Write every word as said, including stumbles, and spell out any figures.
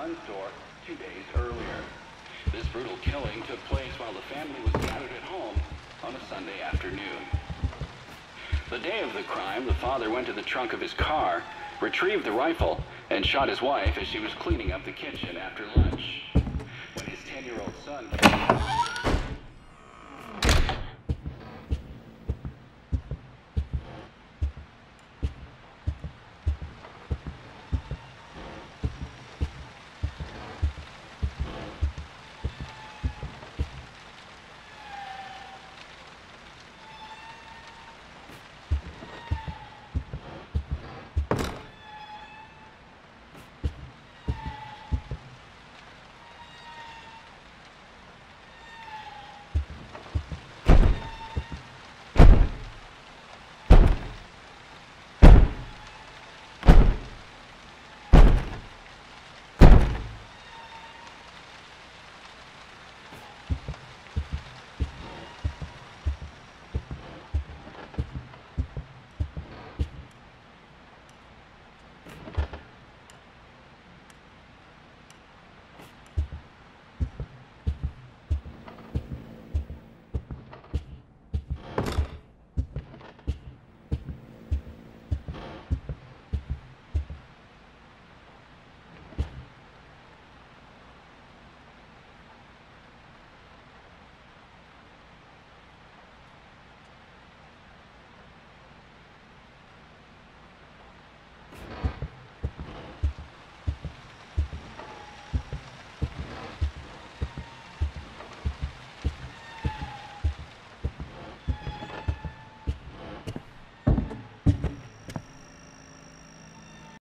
son's door two days earlier. This brutal killing took place while the family was gathered at home on a Sunday afternoon. The day of the crime, the father went to the trunk of his car, retrieved the rifle, and shot his wife as she was cleaning up the kitchen after lunch. When his ten-year-old son came